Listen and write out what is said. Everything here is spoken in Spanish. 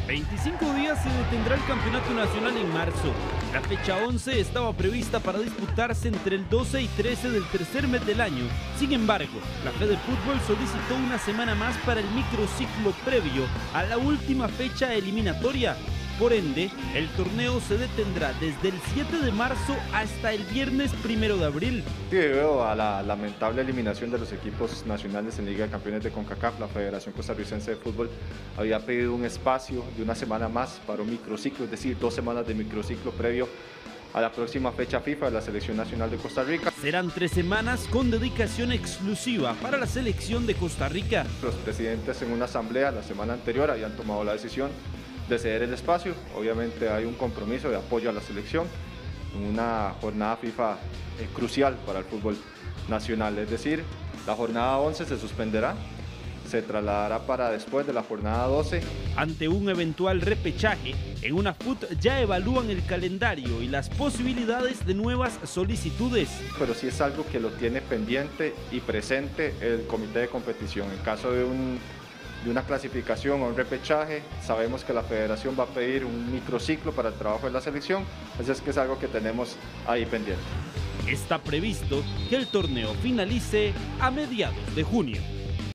25 días se detendrá el campeonato nacional en marzo. La fecha 11 estaba prevista para disputarse entre el 12 y 13 del tercer mes del año. Sin embargo, la FedeFútbol solicitó una semana más para el microciclo previo a la última fecha eliminatoria. Por ende, el torneo se detendrá desde el 7 de marzo hasta el viernes 1 de abril. Debido a la lamentable eliminación de los equipos nacionales en Liga de Campeones de CONCACAF, la Federación Costarricense de Fútbol había pedido un espacio de una semana más para un microciclo, es decir, 2 semanas de microciclo previo a la próxima fecha FIFA de la Selección Nacional de Costa Rica. Serán 3 semanas con dedicación exclusiva para la selección de Costa Rica. Los presidentes en una asamblea la semana anterior habían tomado la decisión de ceder el espacio. Obviamente hay un compromiso de apoyo a la selección en una jornada FIFA crucial para el fútbol nacional, es decir, la jornada 11 se suspenderá, se trasladará para después de la jornada 12. Ante un eventual repechaje, en UNAFUT ya evalúan el calendario y las posibilidades de nuevas solicitudes. Pero sí es algo que lo tiene pendiente y presente el comité de competición. En caso de una clasificación o un repechaje, sabemos que la federación va a pedir un microciclo para el trabajo de la selección, así es que es algo que tenemos ahí pendiente. Está previsto que el torneo finalice a mediados de junio.